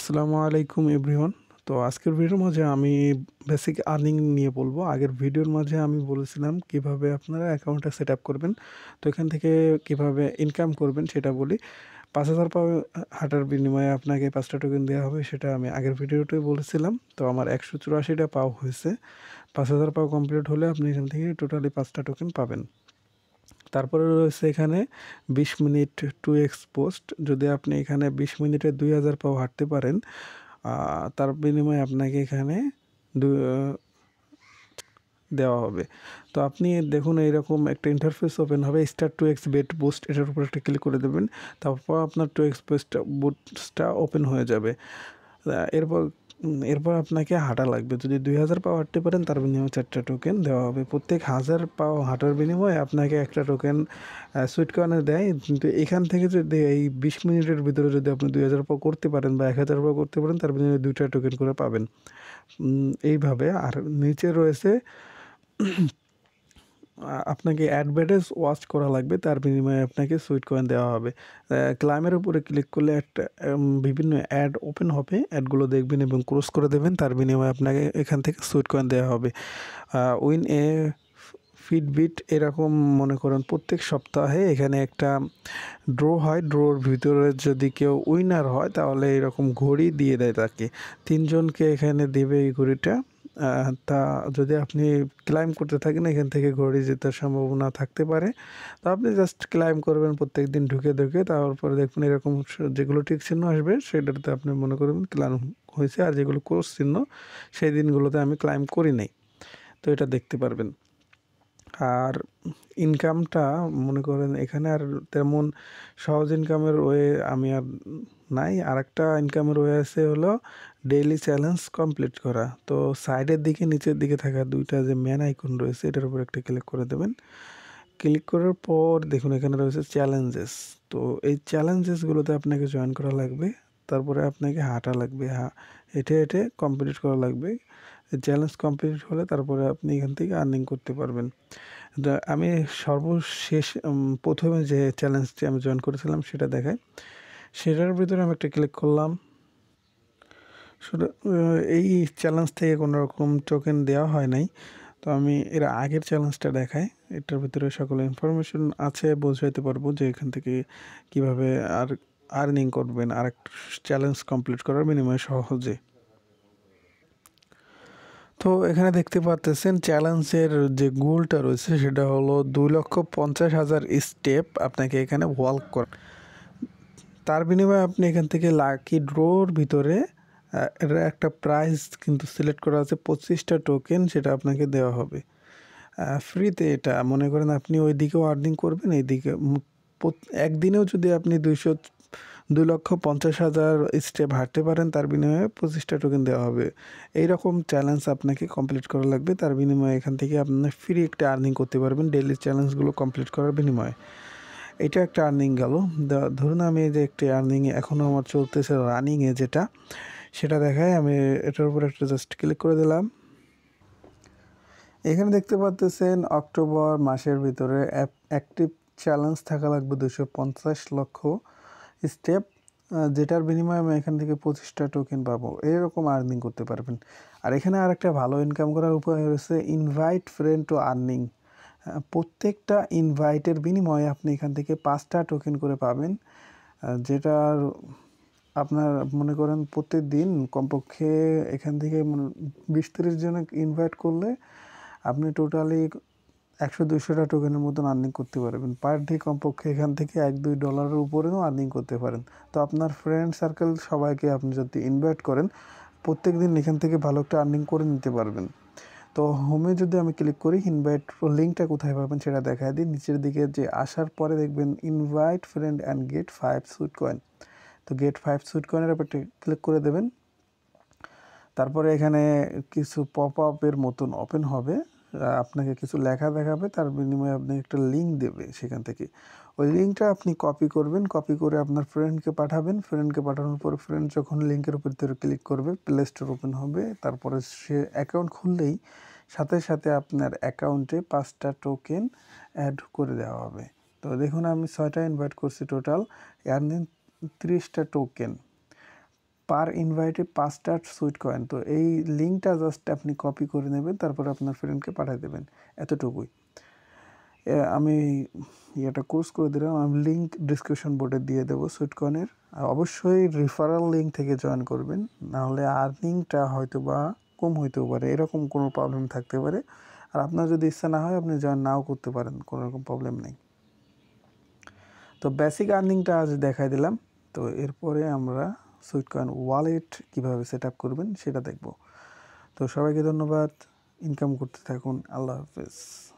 আসসালামু আলাইকুম এভরিওয়ান। তো আজকের ভিডিওর মাঝে আমি বেসিক আর্নিং নিয়ে বলবো। আগের ভিডিওর মাঝে আমি বলেছিলাম কিভাবে আপনারা অ্যাকাউন্টটা সেট আপ করবেন। তো এখান থেকে কিভাবে ইনকাম করবেন সেটা বলি। ৫,০০০ পাও হাঁটার বিনিময়ে আপনাকে ৫টা টোকেন দেওয়া হবে, সেটা আমি আগের ভিডিওতে বলেছিলাম। তো আমার ১৮৪টা পাও হয়েছে। ৫,০০০ পাও কমপ্লিট হলে আপনি এখান থেকে টোটালি ৫টা টোকেন পাবেন। তারপরে রয়েছে এখানে ২০ মিনিট 2x পোস্ট। যদি আপনি এখানে ২০ মিনিটে ২,০০০ পাও হাঁটতে পারেন, তার বিনিময়ে আপনাকে এখানে দেওয়া হবে। তো আপনি দেখুন এইরকম একটা ইন্টারফেস ওপেন হবে, স্টার 2x বেট বুস্ট, এটার উপর একটা ক্লিক করে দেবেন। তারপর আপনার 2x বুস্টটা ওপেন হয়ে যাবে। এরপর এরপর আপনাকে হাঁটা লাগবে। যদি ২,০০০ পাও হাঁটতে পারেন তার বিনিময়ে 4টা টোকেন দেওয়া হবে। প্রত্যেক ১,০০০ পাও হাঁটার বিনিময়ে আপনাকে একটা টোকেন সুইটকয়েনে দেয়। কিন্তু এখান থেকে যদি এই ২০ মিনিটের ভিতরে যদি আপনি ২,০০০ পাও করতে পারেন বা ১,০০০ পাও করতে পারেন, তার বিনিময়ে 2টা টোকেন করে পাবেন। এইভাবে। আর নিচে রয়েছে আপনাকে অ্যাডভার্টাইজ ওয়াচ করা লাগবে, তার বিনিময়ে আপনাকে সুইট কয়েন দেওয়া হবে। ক্লাইমের উপরে ক্লিক করলে একটা বিভিন্ন অ্যাড ওপেন হবে, অ্যাডগুলো দেখবেন এবং ক্রস করে দেবেন, তার বিনিময়ে আপনাকে এখান থেকে সুইট কয়েন দেওয়া হবে। উইন এ ফিটবিট এরকম মনে করেন প্রত্যেক সপ্তাহে এখানে একটা ড্র হয়। ড্রোর ভিতরে যদি কেউ উইনার হয় তাহলে এরকম ঘড়ি দিয়ে দেয় তাকে। 3জনকে এখানে দেবে এই ঘড়িটা। তা যদি আপনি ক্লাইম করতে থাকেন এখান থেকে ঘড়ি জেতার সম্ভাবনা থাকতে পারে। তো আপনি জাস্ট ক্লাইম করবেন প্রত্যেক দিন ঢুকে ঢুকে, তারপরে দেখবেন এরকম যেগুলো টিক চিহ্ন আসবে সেটাতে আপনি মনে করবেন ক্লাইম হয়েছে। আর যেগুলো ক্রস চিহ্ন সেই দিনগুলোতে আমি ক্লাইম করি নাই, তো এটা দেখতে পারবেন। আর ইনকামটা মনে করেন এখানে আর তেমন সহজ ইনকামের ওয়ে আমি আর নাই। আরেকটা ইনকামের ওয়ে আছে হলো ডেইলি চ্যালেঞ্জ কমপ্লিট করা। তো সাইডের দিকে নিচের দিকে থাকা দুইটা যে ম্যান আইকন রয়েছে এটার উপর একটা ক্লিক করে দেবেন। ক্লিক করার পর দেখুন এখানে রয়েছে চ্যালেঞ্জেস। তো এই চ্যালেঞ্জেসগুলোতে আপনাকে জয়েন করা লাগবে। তারপরে আপনাকে হাঁটা লাগবে, হেঁটে হেঁটে কমপ্লিট করা লাগবে। চ্যালেঞ্জ কমপ্লিট হলে তারপরে আপনি এখান থেকে আর্নিং করতে পারবেন। আমি সর্বশেষ প্রথমে যে চ্যালেঞ্জটি আমি জয়েন করেছিলাম সেটা দেখাই। সেটার ভিতরে আমি একটা ক্লিক করলাম। সেটা এই চ্যালেঞ্জ থেকে কোনো রকম টোকেন দেওয়া হয় নাই। তো আমি এর আগের চ্যালেঞ্জটা দেখাই। এটার ভিতরে সকল ইনফরমেশন আছে, বোঝাইতে পারবো যে এখান থেকে কীভাবে আর্নিং করবেন আর একটা চ্যালেঞ্জ কমপ্লিট করার বিনিময়ে সহজে। তো এখানে দেখতে পাচ্ছেন চ্যালেঞ্জের যে গোলটা রয়েছে সেটা হলো 2,50,000 স্টেপ আপনাকে এখানে ওয়াক করা। তার বিনিময়ে আপনি এখান থেকে লাকি ড্রোর ভিতরে এর একটা প্রাইজ কিন্তু সিলেক্ট করা আছে 25টা টোকেন, সেটা আপনাকে দেওয়া হবে ফ্রিতে। এটা মনে করেন আপনি ওই দিকেও আর্নিং করবেন, এইদিকে একদিনেও যদি আপনি 2,50,000 স্টেপ হাঁটতে পারেন তার বিনিময়ে 25টা টোকেন দেওয়া হবে। এইরকম চ্যালেঞ্জ আপনাকে কমপ্লিট করা লাগবে, তার বিনিময়ে এখান থেকে আপনি ফ্রি একটা আর্নিং করতে পারবেন ডেইলি চ্যালেঞ্জগুলো কমপ্লিট করার বিনিময়ে। এটা একটা আর্নিং গেল। ধরুন আমি এই যে একটি আর্নিং এখনও আমার চলতেছে রানিংয়ে, যেটা সেটা দেখায়। আমি এটার উপর একটা জাস্ট ক্লিক করে দিলাম। এখানে দেখতে পাচ্ছেন অক্টোবর মাসের ভিতরে অ্যাক্টিভ চ্যালেঞ্জ থাকা লাগবে 250 লক্ষ স্টেপ, যেটার বিনিময়ে আমি এখান থেকে 25টা টোকেন পাবো। এরকম আর্নিং করতে পারবেন। আর এখানে আরেকটা ভালো ইনকাম করার উপায় হচ্ছে ইনভাইট ফ্রেন্ড টু আর্নিং। প্রত্যেকটা ইনভাইটের বিনিময়ে আপনি এখান থেকে 5টা টোকেন করে পাবেন, যেটার আপনার মনে করেন প্রত্যেক দিন কমপক্ষে এখান থেকে 20-30 জনে ইনভাইট করলে আপনি টোটালি 100-200টা টোকেনের মতন আর্নিং করতে পারবেন পার ডে। কমপক্ষে এখান থেকে $1-2 উপরেও আর্নিং করতে পারেন। তো আপনার ফ্রেন্ড সার্কেল সবাইকে আপনি যদি ইনভাইট করেন প্রত্যেক দিন এখান থেকে ভালো একটা আর্নিং করে নিতে পারবেন। তো হোমে যদি আমি ক্লিক করি, ইনভাইট লিঙ্কটা কোথায় পাবেন সেটা দেখায় দিই। নিচের দিকে যে আসার পরে দেখবেন invite friend and get 5 sweet coin. তো গেট 5 সুইট কয়েনের উপর ক্লিক করে দেবেন। তারপরে এখানে কিছু পপ আপের মতন ওপেন হবে, আপনাকে কিছু লেখা দেখাবে, তার বিনিময়ে আপনি একটা লিঙ্ক দেবে। সেখান থেকে ওই লিঙ্কটা আপনি কপি করবেন, কপি করে আপনার ফ্রেন্ডকে পাঠাবেন। ফ্রেন্ডকে পাঠানোর পর ফ্রেন্ড যখন লিঙ্কের উপর ক্লিক করবে প্লে স্টোর ওপেন হবে। তারপরে সে অ্যাকাউন্ট খুললেই সাথে সাথে আপনার অ্যাকাউন্টে 5টা টোকেন অ্যাড করে দেওয়া হবে। তো দেখুন আমি 6টা ইনভাইট করছি, টোটাল আর্নিং 30টা টোকেন। পার ইনভাইটে 5টা সুইট কয়েন। তো এই লিঙ্কটা জাস্ট আপনি কপি করে নেবেন, তারপর আপনার ফ্রেন্ডকে পাঠিয়ে দেবেন, এতটুকুই। আমি ইয়েটা কোর্স করে দিলাম, আমি লিঙ্ক ডিসক্রিপশন বোর্ডে দিয়ে দেবো সুইটকয়েনের। আর অবশ্যই রেফারেল লিঙ্ক থেকে জয়েন করবেন, নাহলে আর্নিংটা হয়তো বা কম হইতেও পারে, এরকম কোনো প্রবলেম থাকতে পারে। আর আপনার যদি ইচ্ছা না হয় আপনি জয়েন নাও করতে পারেন, কোনো রকম প্রবলেম নেই। তো বেসিক আর্নিংটা আজ দেখাই দিলাম। তো এরপরে আমরা সুইটকয়েন ওয়ালেট কীভাবে সেট আপ করবেন সেটা দেখব। তো সবাইকে ধন্যবাদ, ইনকাম করতে থাকুন, আল্লাহ হাফেজ।